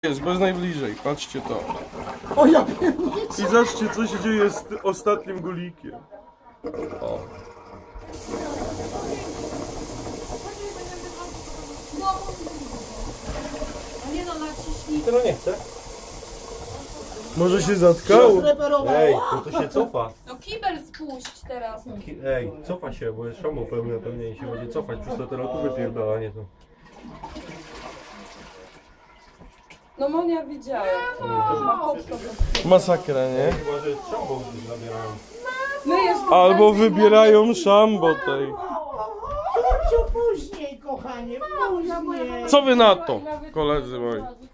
Jest, bez najbliżej, patrzcie to. O ja wiem. I zobaczcie, co się dzieje z ostatnim gulikiem. O. Nie no, naciśnij. Tego nie chcę. Może się zatkało? Ej, to się cofa. No kibel spuść teraz. Ej, cofa się, bo jest szamu pełne pewnie i się będzie cofać przez to teraz tu wypierdala, nie to. No Monia widziałem. Masakra, nie? Chyba, że szambo zabierają. Myjesz Albo wybierają szambo tej. Co później, kochanie, później. Co wy na to, koledzy moi?